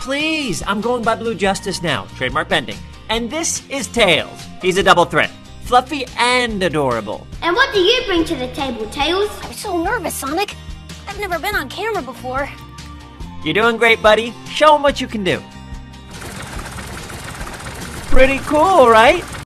please. I'm going by Blue Justice now. Trademark pending. And this is Tails. He's a double threat. Fluffy and adorable. And what do you bring to the table, Tails? I'm so nervous, Sonic. I've never been on camera before. You're doing great, buddy. Show him what you can do. Pretty cool, right?